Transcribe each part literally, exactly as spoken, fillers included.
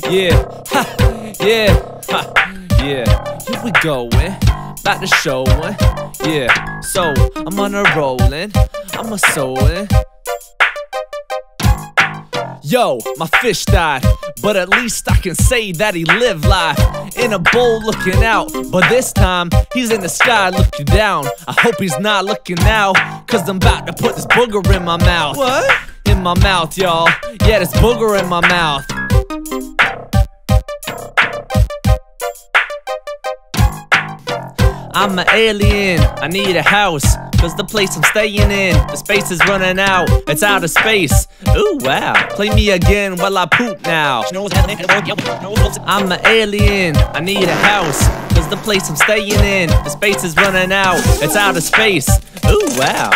Yeah, ha, yeah, ha, yeah. Here we going, back to showing. Yeah, so I'm on a rollin', I'm a sewin'. Yo, my fish died, but at least I can say that he lived life. In a bowl looking out, but this time he's in the sky looking down. I hope he's not looking now, cause I'm about to put this booger in my mouth. What? In my mouth, y'all. Yeah, this booger in my mouth. I'm an alien, I need a house, cause the place I'm staying in, the space is running out, it's out of space. Ooh, wow, play me again while I poop now. I'm an alien, I need a house, cause the place I'm staying in, the space is running out, it's out of space. Ooh, wow.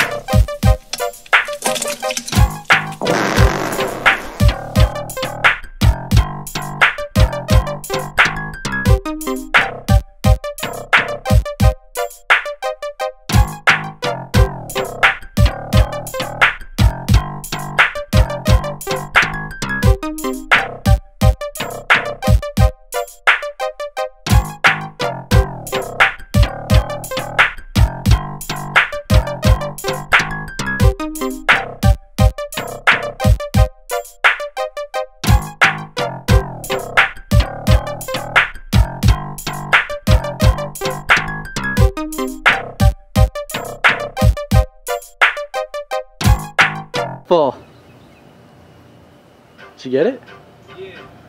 Full. Did you get it? Yeah.